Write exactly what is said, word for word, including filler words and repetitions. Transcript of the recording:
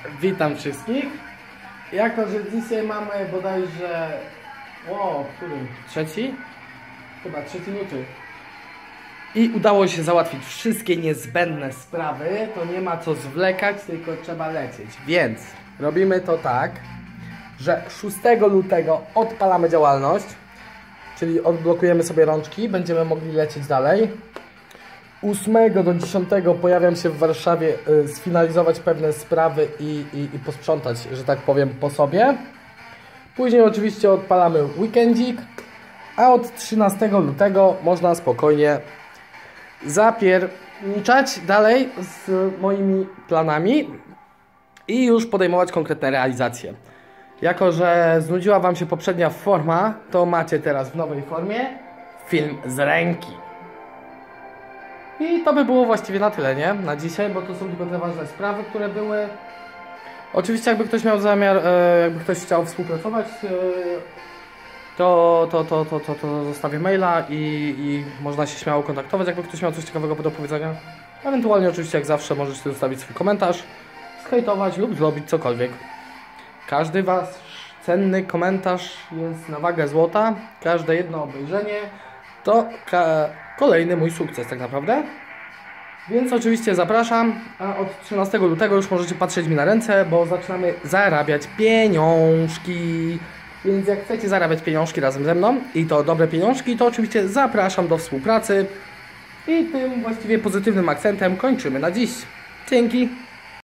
Witam wszystkich. Jako, że dzisiaj mamy bodajże... O, który? Trzeci? Chyba trzeci nuty. I udało się załatwić wszystkie niezbędne sprawy. To nie ma co zwlekać, tylko trzeba lecieć. Więc robimy to tak, że szóstego lutego odpalamy działalność. Czyli odblokujemy sobie rączki, będziemy mogli lecieć dalej. ósmego do dziesiątego pojawiam się w Warszawie, y, sfinalizować pewne sprawy i, i, i posprzątać, że tak powiem, po sobie. Później oczywiście odpalamy weekendzik, a od trzynastego lutego można spokojnie zapierniczać dalej z moimi planami i już podejmować konkretne realizacje. Jako że znudziła Wam się poprzednia forma, to macie teraz w nowej formie film z ręki. I to by było właściwie na tyle, nie? Na dzisiaj, bo to są tylko te ważne sprawy, które były. Oczywiście jakby ktoś miał zamiar, e, jakby ktoś chciał współpracować, e, to, to, to, to, to, to zostawię maila i, i można się śmiało kontaktować, jakby ktoś miał coś ciekawego do powiedzenia. Ewentualnie oczywiście jak zawsze możecie zostawić swój komentarz, zhejtować lub zrobić cokolwiek. Każdy Wasz cenny komentarz jest na wagę złota, każde jedno obejrzenie to kolejny mój sukces tak naprawdę. Więc oczywiście zapraszam, a od trzynastego lutego już możecie patrzeć mi na ręce, bo zaczynamy zarabiać pieniążki. Więc jak chcecie zarabiać pieniążki razem ze mną i to dobre pieniążki, to oczywiście zapraszam do współpracy. I tym właściwie pozytywnym akcentem kończymy na dziś. Dzięki!